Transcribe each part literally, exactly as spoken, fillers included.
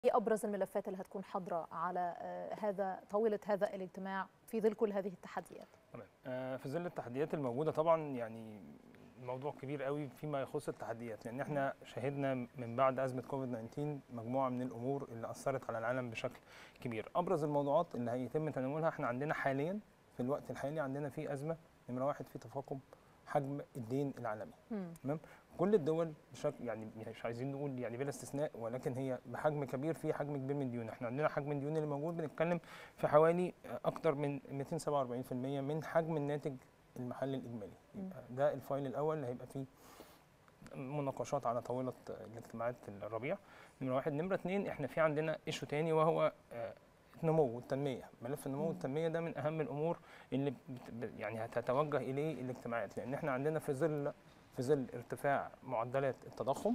ايه ابرز الملفات اللي هتكون حاضره على هذا طاوله هذا الاجتماع في ظل كل هذه التحديات؟ تمام. في ظل التحديات الموجوده طبعا يعني الموضوع كبير قوي فيما يخص التحديات، لان احنا شهدنا من بعد ازمه كوفيد تسعة عشر مجموعه من الامور اللي اثرت على العالم بشكل كبير. ابرز الموضوعات اللي هيتم تناولها، احنا عندنا حاليا في الوقت الحالي عندنا في ازمه نمره واحد في تفاقم حجم الدين العالمي. تمام. كل الدول بشكل يعني مش عايزين نقول يعني بلا استثناء، ولكن هي بحجم كبير، في حجم كبير من الديون. احنا عندنا حجم الديون اللي موجود بنتكلم في حوالي اكتر من مئتين وسبعة وأربعين بالمئة من حجم الناتج المحلي الاجمالي. يبقى ده الفايل الاول اللي هيبقى فيه مناقشات على طاوله الاجتماعات الربيع. نمره واحد. نمره اثنين، احنا في عندنا ايشو تاني وهو النمو والتنميه. ملف النمو والتنميه ده من اهم الامور اللي يعني هتتوجه اليه الاجتماعات، لان احنا عندنا في ظل في ظل ارتفاع معدلات التضخم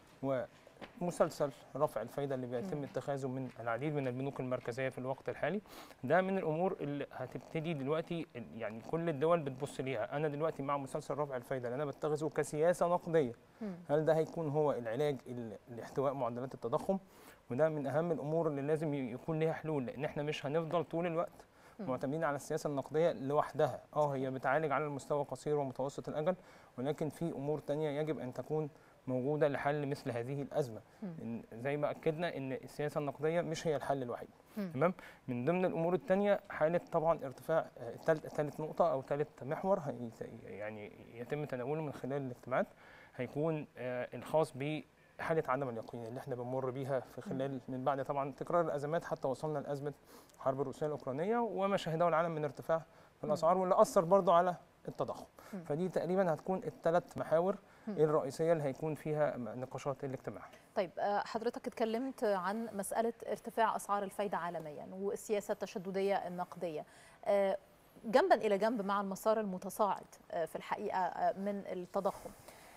ومسلسل رفع الفايده اللي بيتم اتخاذه من العديد من البنوك المركزيه في الوقت الحالي. ده من الامور اللي هتبتدي دلوقتي يعني كل الدول بتبص ليها. انا دلوقتي مع مسلسل رفع الفايده اللي انا بتخذه كسياسه نقديه، هل ده هيكون هو العلاج لاحتواء معدلات التضخم؟ وده من اهم الامور اللي لازم يكون ليها حلول، لان احنا مش هنفضل طول الوقت معتمدين على السياسه النقديه لوحدها. اه هي بتعالج على المستوى قصير ومتوسط الاجل، ولكن في امور ثانيه يجب ان تكون موجوده لحل مثل هذه الازمه. زي ما اكدنا ان السياسه النقديه مش هي الحل الوحيد. تمام. من ضمن الامور الثانيه حاله طبعا ارتفاع ثالث نقطه او ثالث محور يعني يتم تناوله من خلال الاجتماعات، هيكون الخاص ب حالة عدم اليقين اللي احنا بنمر بيها في خلال من بعد طبعا تكرار الازمات حتى وصلنا لازمه حرب الروسيه الاوكرانيه وما شهده العالم من ارتفاع في الاسعار واللي اثر برضه على التضخم. فدي تقريبا هتكون الثلاث محاور الرئيسيه اللي هيكون فيها نقاشات الاجتماع. طيب حضرتك اتكلمت عن مساله ارتفاع اسعار الفايده عالميا والسياسه التشدديه النقديه جنبا الى جنب مع المسار المتصاعد في الحقيقه من التضخم.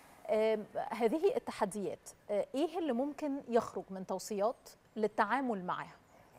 هذه التحديات ايه اللي ممكن يخرج من توصيات للتعامل معها؟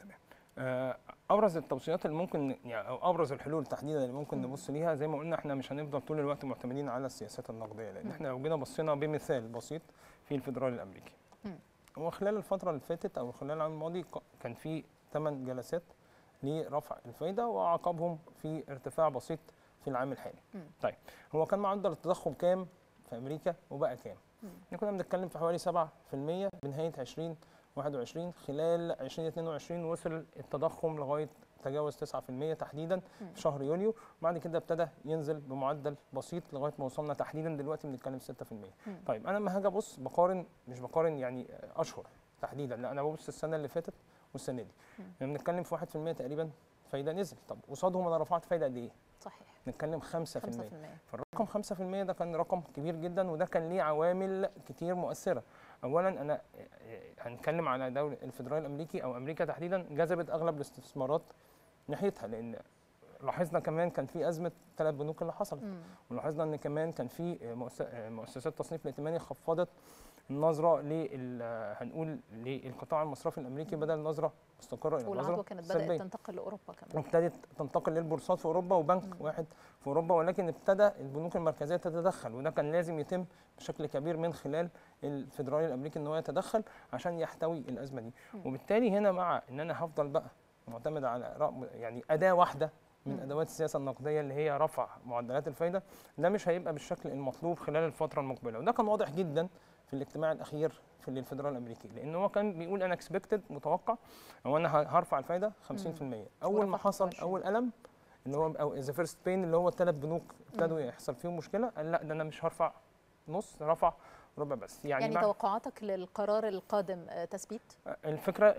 تمام. ابرز التوصيات اللي ممكن يعني او ابرز الحلول تحديدا اللي ممكن نبص ليها، زي ما قلنا احنا مش هنفضل طول الوقت معتمدين على السياسات النقديه، لان احنا لو جينا بصينا بمثال بسيط في الفيدرالي الامريكي. هو خلال الفتره اللي فاتت او خلال العام الماضي كان في ثمان جلسات لرفع الفائده وعقبهم في ارتفاع بسيط في العام الحالي. طيب هو كان معدل التضخم كام في امريكا وبقى كام؟ احنا كنا بنتكلم في حوالي سبعة بالمئة بنهايه ألفين وواحد وعشرين. خلال ألفين واثنين وعشرين وصل التضخم لغايه تجاوز تسعة بالمئة تحديدا في شهر يوليو، وبعد كده ابتدى ينزل بمعدل بسيط لغايه ما وصلنا تحديدا دلوقتي بنتكلم ستة بالمئة. طيب انا لما هاجي ابص بقارن، مش بقارن يعني اشهر تحديدا، لا انا ببص السنه اللي فاتت والسنه دي. احنا بنتكلم في واحد بالمئة تقريبا فايده نزل. طب قصادهم انا رفعت فايده قد ايه؟ صحيح. نتكلم خمسة بالمئة. فالرقم خمسة بالمئة ده كان رقم كبير جدا، وده كان ليه عوامل كتير مؤثره. اولا انا هنتكلم على دوله الفيدرالي الامريكي او امريكا تحديدا، جذبت اغلب الاستثمارات ناحيتها، لان لاحظنا كمان كان في ازمه ثلاث بنوك اللي حصلت، ولاحظنا ان كمان كان في مؤسسات تصنيف الائتماني خفضت النظره لل هنقول للقطاع المصرفي الامريكي بدل نظره مستقره الى نظره والعدوى كانت بدات تنتقل لاوروبا كمان، وابتدت تنتقل للبورصات في اوروبا وبنك مم. واحد في اوروبا، ولكن ابتدى البنوك المركزيه تتدخل، وده كان لازم يتم بشكل كبير من خلال الفيدرالي الامريكي ان هو يتدخل عشان يحتوي الازمه دي. مم. وبالتالي هنا مع ان انا هفضل بقى معتمد على يعني اداه واحده من مم. ادوات السياسه النقديه اللي هي رفع معدلات الفائده، ده مش هيبقى بالشكل المطلوب خلال الفتره المقبله. وده كان واضح جدا في الاجتماع الاخير في الفيدرالي الامريكي، لان هو كان بيقول انا اكسبكتد متوقع هو انا هرفع الفايده خمسين بالمئة. اول ما حصل اول الم اللي هو او ذا فيرست بين اللي هو الثلاث بنوك ابتدوا يحصل فيهم مشكله، قال لا ده انا مش هرفع نص، رفع ربع بس. يعني, يعني توقعاتك للقرار القادم تثبيت؟ الفكره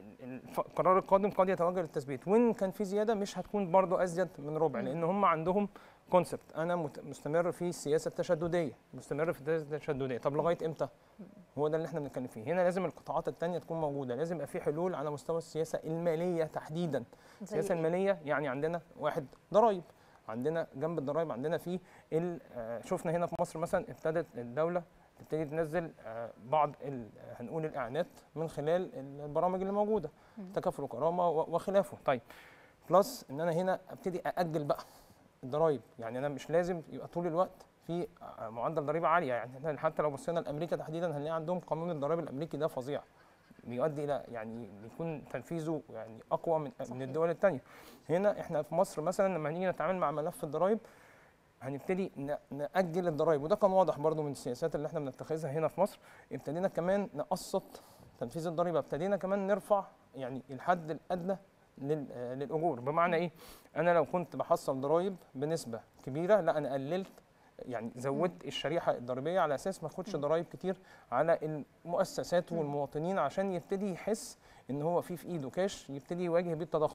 القرار القادم قد يتوجه للتثبيت، وان كان في زياده مش هتكون برضو ازيد من ربع، لان هم عندهم كونسبت انا مستمر في السياسه التشدديه، مستمر في السياسه التشدديه. طب لغايه امتى؟ هو ده اللي احنا بنتكلم فيه. هنا لازم القطاعات الثانيه تكون موجوده، لازم يبقى في حلول على مستوى السياسه الماليه تحديدا. السياسه الماليه يعني عندنا واحد ضرائب، عندنا جنب الضرائب عندنا في شفنا هنا في مصر مثلا ابتدت الدوله تبتدي تنزل بعض هنقول الاعانات من خلال البرامج اللي موجوده، تكافل وكرامه وخلافه. طيب بلس ان انا هنا ابتدي ااجل بقى الضرائب، يعني انا مش لازم يبقى طول الوقت في معدل ضريبه عاليه. يعني حتى لو بصينا لامريكا تحديدا هنلاقي عندهم قانون الضرائب الامريكي ده فظيع، بيؤدي الى يعني بيكون تنفيذه يعني اقوى من من الدول الثانيه. هنا احنا في مصر مثلا لما هنيجي نتعامل مع ملف الضرائب هنبتدي نأجل الضرائب، وده كان واضح برضو من السياسات اللي احنا بنتخذها هنا في مصر. ابتدينا كمان نقسط تنفيذ الضريبه، ابتدينا كمان نرفع يعني الحد الادنى للاجور. بمعنى ايه؟ انا لو كنت بحصل ضرائب بنسبه كبيره، لا انا قللت يعني زودت الشريحه الضريبيه على اساس ما اخدش ضرائب كتير على المؤسسات والمواطنين، عشان يبتدي يحس ان هو في في ايده كاش يبتدي يواجه بيه التضخم.